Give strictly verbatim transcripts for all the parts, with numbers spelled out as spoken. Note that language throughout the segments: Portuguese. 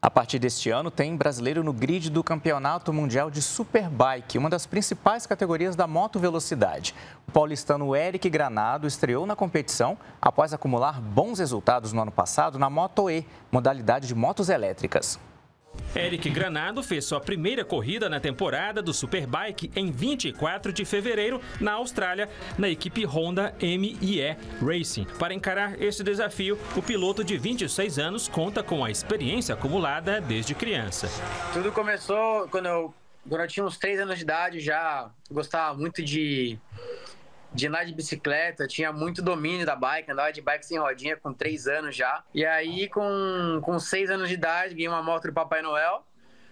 A partir deste ano, tem brasileiro no grid do Campeonato Mundial de Superbike, uma das principais categorias da moto velocidade. O paulistano Eric Granado estreou na competição após acumular bons resultados no ano passado na Moto E, modalidade de motos elétricas. Eric Granado fez sua primeira corrida na temporada do Superbike em vinte e quatro de fevereiro, na Austrália, na equipe Honda M I E Racing. Para encarar esse desafio, o piloto de vinte e seis anos conta com a experiência acumulada desde criança. Tudo começou quando eu, quando eu tinha uns três anos de idade, já gostava muito de... de andar de bicicleta, tinha muito domínio da bike, andava de bike sem rodinha com três anos já. E aí, com, com seis anos de idade, ganhei uma moto do Papai Noel.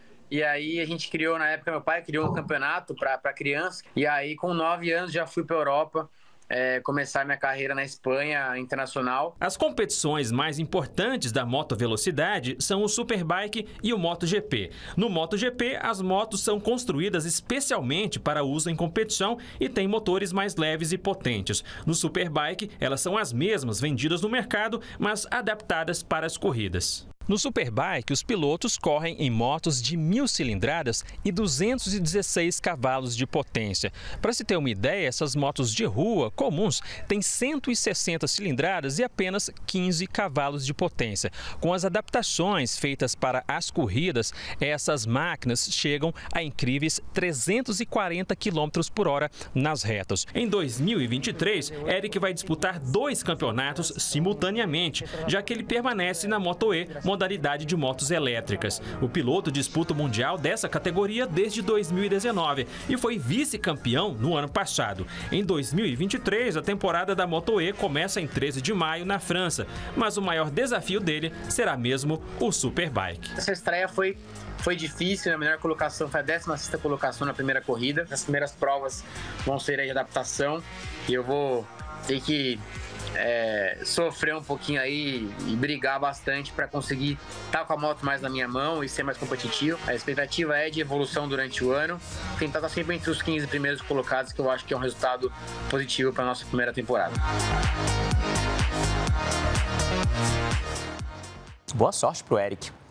E aí, a gente criou, na época, meu pai criou um campeonato para criança. E aí, com nove anos, já fui para a Europa. É, começar minha carreira na Espanha internacional. As competições mais importantes da moto velocidade são o Superbike e o MotoGP. No MotoGP, as motos são construídas especialmente para uso em competição e têm motores mais leves e potentes. No Superbike, elas são as mesmas vendidas no mercado, mas adaptadas para as corridas. No Superbike, os pilotos correm em motos de mil cilindradas e duzentos e dezesseis cavalos de potência. Para se ter uma ideia, essas motos de rua comuns têm cento e sessenta cilindradas e apenas quinze cavalos de potência. Com as adaptações feitas para as corridas, essas máquinas chegam a incríveis trezentos e quarenta quilômetros por hora nas retas. Em dois mil e vinte e três, Eric vai disputar dois campeonatos simultaneamente, já que ele permanece na Moto E, modalidade de motos elétricas. O piloto disputa o Mundial dessa categoria desde dois mil e dezenove e foi vice-campeão no ano passado. Em dois mil e vinte e três, a temporada da Moto E começa em treze de maio na França, mas o maior desafio dele será mesmo o Superbike. Essa estreia foi, foi difícil, a melhor colocação foi a décima sexta colocação na primeira corrida. As primeiras provas vão ser de adaptação e eu vou ter que É, sofrer um pouquinho aí e brigar bastante para conseguir estar com a moto mais na minha mão e ser mais competitivo. A expectativa é de evolução durante o ano, tentar estar sempre entre os quinze primeiros colocados, que eu acho que é um resultado positivo para a nossa primeira temporada. Boa sorte pro Eric.